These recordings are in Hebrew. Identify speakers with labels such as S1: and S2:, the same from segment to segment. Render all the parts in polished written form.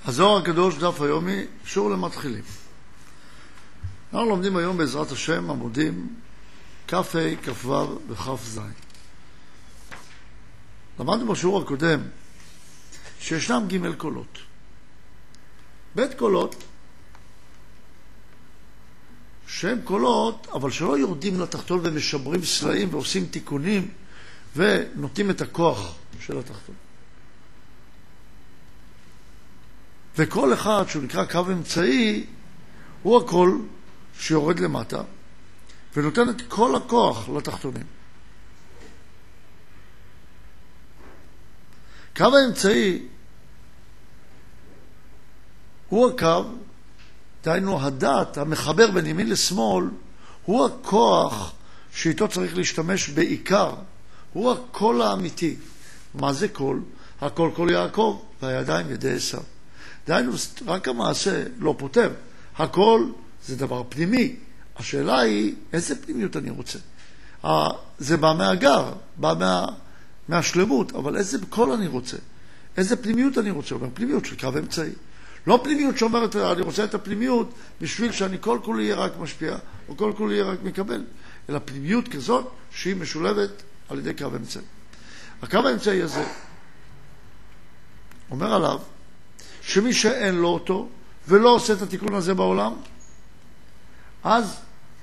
S1: הזוהר הקדוש דף היומי, שיעור למתחילים. אנחנו לומדים היום בעזרת השם עמודים כ"ה, כ"ו וכ"ז. למדנו בשיעור הקודם שישנם ג' קולות. ב' קולות שהם קולות אבל שלא יורדים לתחתון ומשברים סלעים ועושים תיקונים ונותנים את הכוח של התחתון. וכל אחד שהוא נקרא קו אמצעי הוא הקול שיורד למטה ונותן את כל הכוח לתחתונים. קו האמצעי הוא הקו, דהיינו הדעת המחבר בין ימין לשמאל, הוא הכוח שאיתו צריך להשתמש בעיקר, הוא הקול האמיתי. מה זה קול? הקול קול יעקב והידיים ידי עשיו. דהיינו, רק המעשה לא פותר. הקול זה דבר פנימי. השאלה היא, איזה פנימיות אני רוצה? זה בא מהגר, בא מהשלמות, אבל איזה קול אני רוצה? איזה פנימיות אני רוצה? אומר, פנימיות של קו אמצעי. לא פנימיות שאומרת, אני רוצה את הפנימיות בשביל שאני כל כולי יהיה רק משפיע, או כל כולי יהיה רק מקבל, אלא פנימיות כזאת שהיא משולבת על ידי קו אמצעי. הקו האמצעי הזה אומר עליו, שמי שאין לו אותו ולא עושה את התיקון הזה בעולם, אז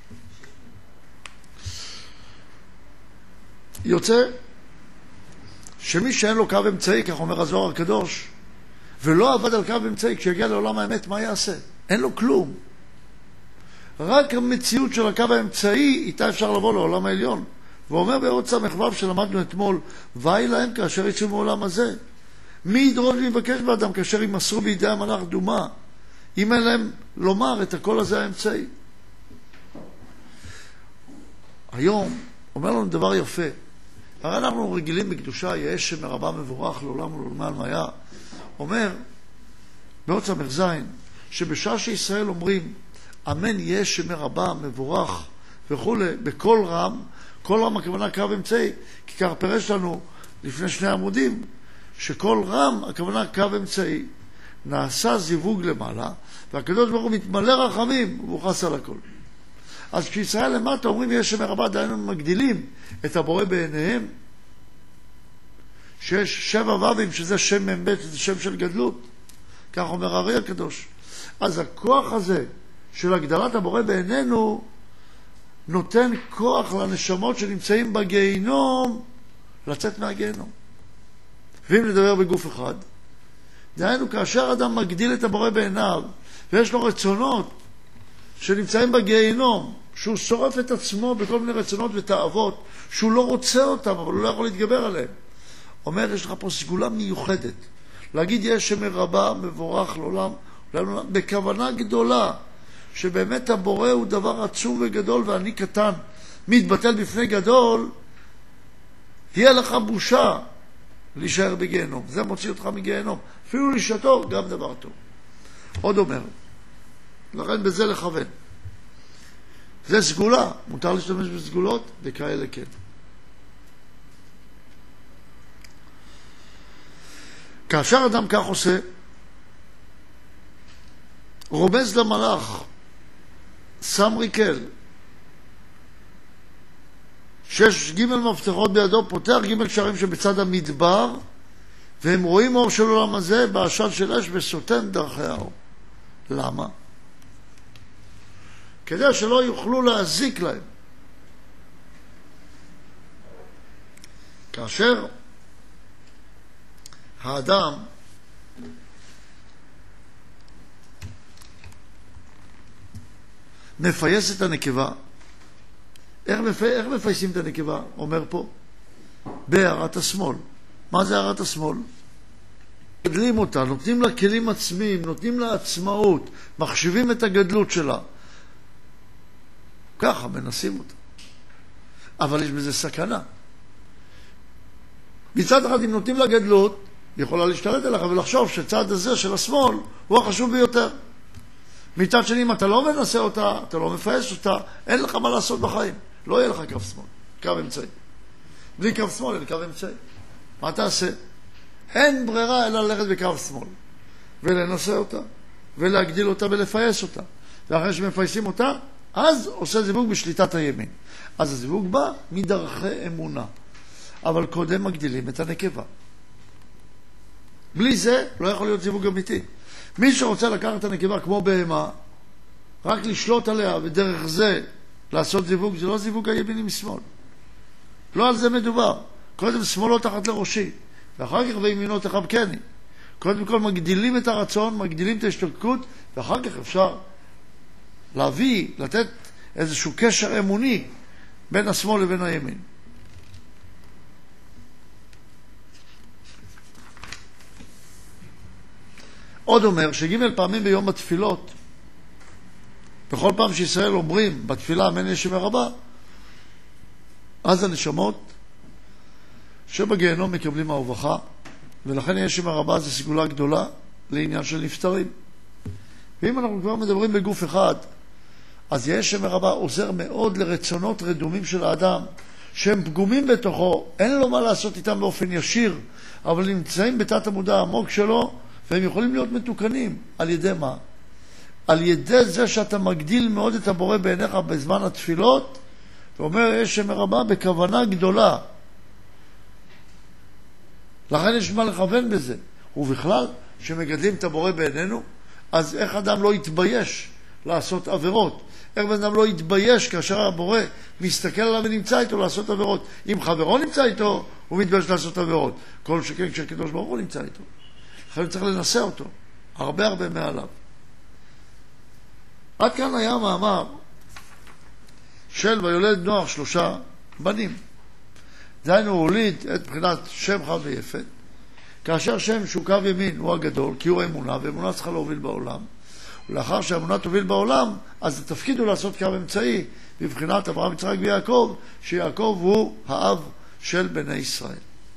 S1: יוצא שמי שאין לו קו אמצעי, כך אומר הזוהר הקדוש, ולא עבד על קו אמצעי, כשיגיע לעולם האמת, מה יעשה? אין לו כלום. רק המציאות של הקו האמצעי, איתה אפשר לבוא לעולם העליון. ואומר בעוד סמ"ו שלמדנו אתמול, ואי להם כאשר יצאו מעולם הזה. מי ידרוש ויבקש באדם כאשר ימסרו בידי המלאך דומה, אם אין להם לומר את הקול הזה האמצעי. היום אומר לנו דבר יפה. הרי אנחנו רגילים בקדושה, יהיה שמרבה מבורך לעולם ולעולמי עלמיא. אומר בעוד סמ"ז שבשעה שישראל אומרים אמן יהיה שמרבה מבורך וכו' בכל רם, כל רם הכוונה קו אמצעי, כי כך פרש לנו לפני 2 עמודים שכל רם הכוונה קו אמצעי, נעשה זיווג למעלה והקדוש ברוך הוא מתמלא רחמים ומוכס על הכל. אז כשישראל למטה אומרים יש שם רבה, דהיינו מגדילים את הבורא בעיניהם, שיש 7 ו"ים שזה שם מ"ב, זה שם של גדלות, כך אומר הארי הקדוש. אז הכוח הזה של הגדלת הבורא בעינינו נותן כוח לנשמות שנמצאים בגיהינום לצאת מהגיהינום. ואם נדבר בגוף אחד, דהיינו כאשר אדם מגדיל את הבורא בעיניו ויש לו רצונות שנמצאים בגיהינום, שהוא שורף את עצמו בכל מיני רצונות ותאוות שהוא לא רוצה אותם אבל הוא לא יכול להתגבר עליהם, אומר יש לך פה סגולה מיוחדת להגיד יש שם רבה מבורך לעולם בכוונה גדולה שבאמת הבורא הוא דבר עצום וגדול ואני קטן מתבטל בפני גדול, יהיה לך בושה להישאר בגיהנום, זה מוציא אותך מגיהנום, אפילו לשעתו גם דבר טוב. עוד אומר, לכן בזה לכוון, זה סגולה, מותר להשתמש בסגולות וכאלה כן. כאשר אדם כך עושה, רומז למלאך, שם ריקל, 6 ג' מפתחות בידו, פותח ג' שערים שבצד המדבר, והם רואים אור של עולם הזה בעשן של אש וסותם דרכי האור. למה? כדי שלא יוכלו להזיק להם. כאשר האדם מפייס את הנקבה, איך מפייסים את הנקבה? אומר פה, בהערת השמאל. מה זה הערת השמאל? גדלים אותה, נותנים לה כלים עצמיים, נותנים לה עצמאות, מחשיבים את הגדלות שלה. ככה מנסים אותה. אבל יש בזה סכנה. מצד אחד, אם נותנים לה גדלות, היא יכולה להשתלט עליך ולחשוב שצד הזה של השמאל הוא החשוב ביותר. מצד שני, אם אתה לא מנסה אותה, אתה לא מפייס אותה, אין לך מה לעשות בחיים. לא יהיה לך קו שמאל, קו אמצעי. בלי קו שמאל אין קו אמצעי. מה תעשה? אין ברירה אלא ללכת בקו שמאל. ולנסה אותה, ולהגדיל אותה ולפייס אותה. ואחרי שמפייסים אותה, אז עושה זיווג בשליטת הימין. אז הזיווג בא מדרכי אמונה. אבל קודם מגדילים את הנקבה. בלי זה לא יכול להיות זיווג אמיתי. מי שרוצה לקחת את הנקבה כמו בהמה, רק לשלוט עליה ודרך זה לעשות זיווג, זה לא זיווג הימין עם שמאל. לא על זה מדובר. קודם שמאלו תחת לראשי, ואחר כך וימינו תחבקני. קודם כל מגדילים את הרצון, מגדילים את ההשתוקקות, ואחר כך אפשר להביא, לתת איזשהו קשר אמוני בין השמאל לבין הימין. עוד אומר שג' פעמים ביום בתפילות, בכל פעם שישראל אומרים בתפילה אמן ישמע רבה, אז הנשמות שבגיהנום מקבלים הרווחה, ולכן ישמע רבה זה סגולה גדולה לעניין של נפטרים. ואם אנחנו כבר מדברים בגוף אחד, אז ישמע רבה עוזר מאוד לרצונות רדומים של האדם, שהם פגומים בתוכו, אין לו מה לעשות איתם באופן ישיר, אבל נמצאים בתת המודע העמוק שלו, והם יכולים להיות מתוקנים. על ידי מה? על ידי זה שאתה מגדיל מאוד את הבורא בעיניך בזמן התפילות, ואומר ישמע רבה בכוונה גדולה. לכן יש מה לכוון בזה. ובכלל, שמגדלים את הבורא בעינינו, אז איך אדם לא יתבייש לעשות עבירות? איך אדם לא יתבייש כאשר הבורא מסתכל עליו ונמצא איתו לעשות עבירות? אם חברו נמצא איתו, הוא מתבייש לעשות עבירות. כל שכן כשהקדוש ברוך הוא נמצא איתו. לכן צריך לנסה אותו. הרבה מעליו. עד כאן היה מאמר של ויולד נוח 3 בנים. דהיינו הוא הוליד את בחינת שם חד ויפת, כאשר שם שהוא קו ימין הוא הגדול, כי הוא האמונה, ואמונה צריכה להוביל בעולם. ולאחר שהאמונה תוביל בעולם, אז התפקיד הוא לעשות קו אמצעי, בבחינת אברהם, יצחק ויעקב, שיעקב הוא האב של בני ישראל.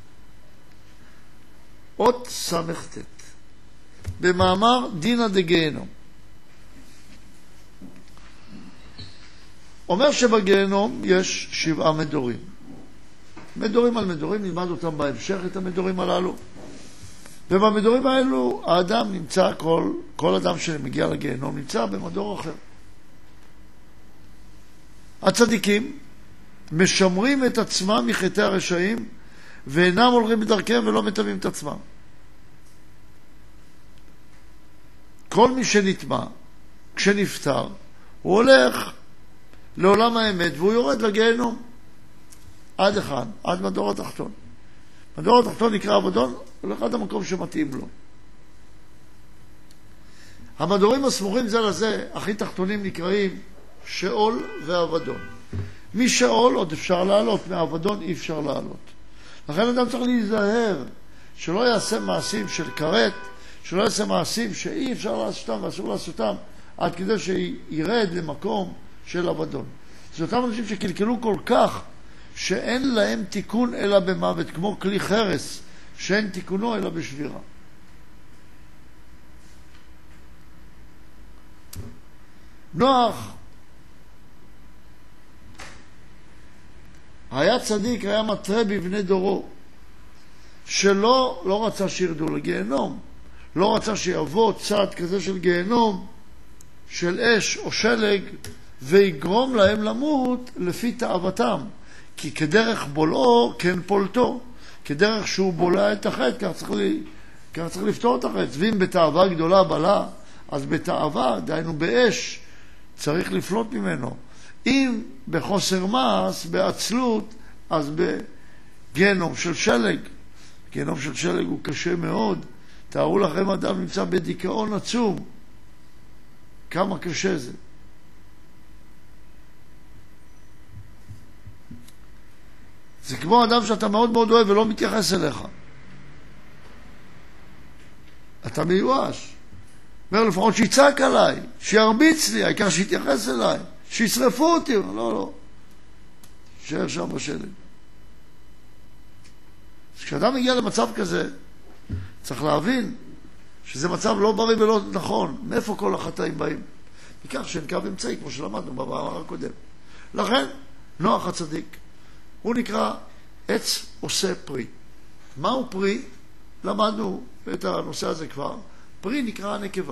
S1: אות סמכת במאמר דינא דגיהנום. אומר שבגיהנום יש 7 מדורים. מדורים על מדורים, נלמד אותם בהמשך את המדורים הללו. ובמדורים האלו האדם נמצא, כל אדם שמגיע לגיהנום נמצא במדור אחר. הצדיקים משמרים את עצמם מחטאי הרשעים, ואינם הולכים בדרכם ולא מטמאים את עצמם. כל מי שנטמא, כשנפטר, הוא הולך לעולם האמת, והוא יורד לגיהנום. עד מדור התחתון. מדור התחתון נקרא אבדון, הולך עד המקום שמתאים לו. המדורים הסמוכים זה לזה, הכי תחתונים נקראים שאול ואבדון. משאול עוד אפשר לעלות, מאבדון אי אפשר לעלות. לכן אדם צריך להיזהר, שלא יעשה מעשים של כרת, שלא יעשה מעשים שאי אפשר לעשותם ואסור לעשותם, עד כדי שירד למקום של אבדון. זה אותם אנשים שקלקלו כל כך, שאין להם תיקון אלא במוות, כמו כלי חרס, שאין תיקונו אלא בשבירה. נוח היה צדיק, היה מטרה בבני דורו, שלא רצה שירדו לגיהנום, לא רצה שיבוא צד כזה של גיהנום, של אש או שלג, ויגרום להם למות לפי תאוותם. כי כדרך בולעו כן פולטו, כדרך שהוא בולע את החטא, כך צריך לפתור את החטא. ואם בתאווה גדולה בלע, אז בתאווה, דהיינו באש, צריך לפלוט ממנו. אם בחוסר מעש, בעצלות, אז בגיהנום של שלג. גיהנום של שלג הוא קשה מאוד. תארו לכם, אדם נמצא בדיכאון עצום. כמה קשה זה. זה כמו אדם שאתה מאוד מאוד אוהב ולא מתייחס אליך. אתה מיואש. אומר לפחות שיצעק עליי, שירביץ לי, העיקר שיתייחס אליי, שישרפו אותי. לא. שישאר שם בשלג. כשאדם מגיע למצב כזה, צריך להבין שזה מצב לא בריא ולא נכון. מאיפה כל החטאים באים? מכך שאין קו אמצעי, כמו שלמדנו במאמר הקודם. לכן, נוח הצדיק, הוא נקרא עץ עושה פרי. מהו פרי? למדנו את הנושא הזה כבר הפרי נקרא הנקבה.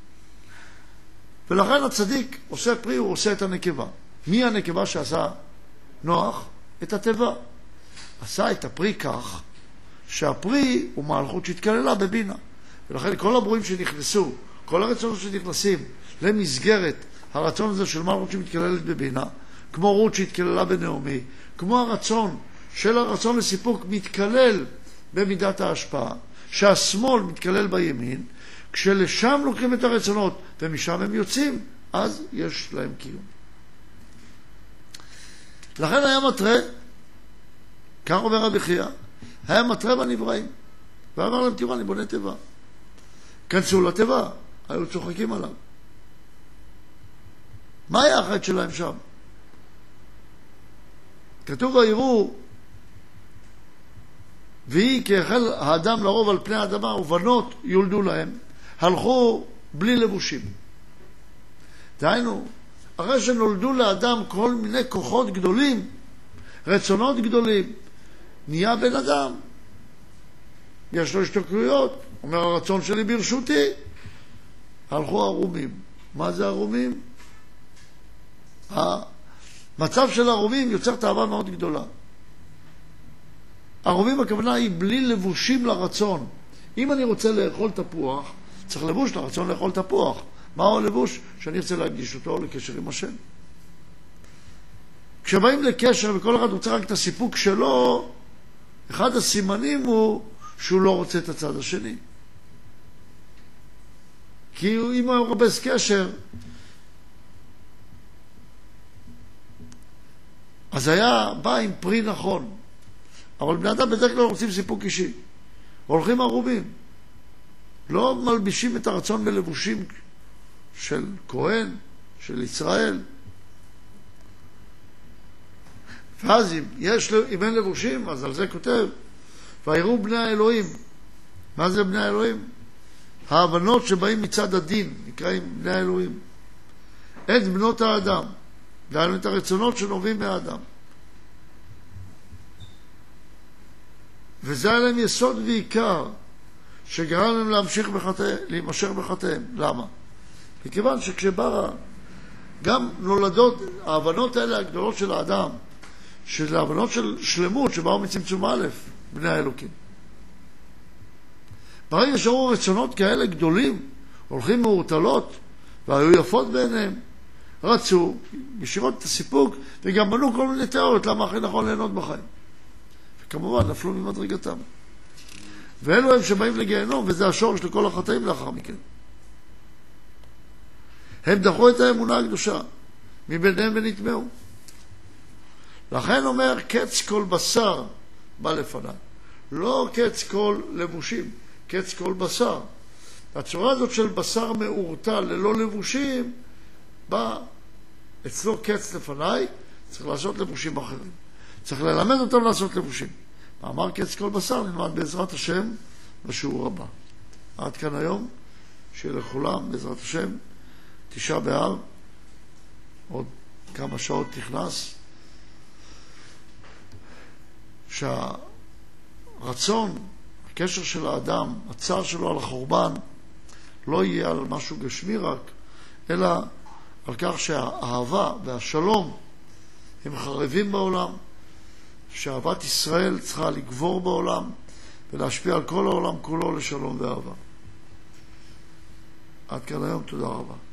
S1: ולכן הצדיק עושה פרי, הוא עושה את הנקבה. מי הנקבה שעשה נוח? את הטבע. עשה את הפרי כך שהפרי הוא מלכות שהתכללה בבינה. ולכן כל הברואים שנכנסו, כל הרצונות שנכנסים למסגרת הרצון הזה של מלכות שמתכללת בבינה, כמו רות שהתכללה בנעמי, כמו הרצון לסיפוק מתכלל במידת ההשפעה, שהשמאל מתכלל בימין, כשלשם לוקחים את הרצונות ומשם הם יוצאים, אז יש להם קיום. לכן היה מטרה, כך אומר רבי חייא, היה מטרה בנבראים, ואמר להם, תראו, אני בונה טבע. כנסו לטבע, היו צוחקים עליו. מה היה החטא שלהם שם? כתוב ויראו, והיא כהחל האדם לרוב על פני האדמה, ובנות יולדו להם, הלכו בלי לבושים. דהיינו, אחרי שנולדו לאדם כל מיני כוחות גדולים, רצונות גדולים, נהיה בן אדם. יש לו השתוקקויות, אומר הרצון שלי ברשותי. הלכו ערומים. מה זה ערומים? המצב של ערומים יוצר תאווה מאוד גדולה. ערומים הכוונה היא בלי לבושים לרצון. אם אני רוצה לאכול תפוח, צריך לבוש לרצון לאכול תפוח. מהו הלבוש? שאני רוצה להקדיש אותו לקשר עם השם. כשבאים לקשר וכל אחד רוצה רק את הסיפוק שלו, אחד הסימנים הוא שהוא לא רוצה את הצד השני. כי אם הוא מחפש קשר, אז היה בא עם פרי נכון. אבל בני אדם בדרך כלל רוצים סיפוק אישי. הולכים ערומים. לא מלבישים את הרצון בלבושים של כהן, של ישראל. ואז אם אין לבושים, אז על זה כותב, ויראו בני האלוהים. מה זה בני האלוהים? ההבנות שבאים מצד הדין, נקראים בני האלוהים. את בנות האדם, דהיינו את הרצונות שנובעים מהאדם. וזה היה להם יסוד ועיקר, שגרם להם להימשך בחטאיהם. למה? מכיוון שכשבא, גם נולדות ההבנות האלה הגדולות של האדם, של ההבנות של שלמות שבאו מצמצום א', בני האלוקים. ברגע שראו רצונות כאלה גדולים, הולכים מעורטלות, והיו יפות בעיניהם, רצו, ישירות את הסיפוק, וגם בנו כל מיני תיאוריות למה הכי נכון ליהנות בחיים. וכמובן, נפלו ממדרגתם. ואלו הם שבאים לגיהנום, וזה השורש לכל החטאים לאחר מכן. הם דחו את האמונה הקדושה, מביניהם ונטמעו. לכן אומר, קץ כל בשר בא לפניי. לא קץ כל לבושים, קץ כל בשר. הצורה הזאת של בשר מעורטל ללא לבושים, בא אצלו קץ לפניי, צריך לעשות לבושים אחרים. צריך ללמד אותם לעשות לבושים. מאמר קץ כל בשר נלמד בעזרת השם בשיעור הבא. עד כאן היום, שיהיה לכולם בעזרת השם, 9 באב, עוד כמה שעות תכנס, שהרצון, הקשר של האדם, הצער שלו על החורבן, לא יהיה על משהו גשמי רק, אלא על כך שהאהבה והשלום הם חרבים בעולם, שאהבת ישראל צריכה לגבור בעולם ולהשפיע על כל העולם כולו לשלום ואהבה. עד כאן היום, תודה רבה.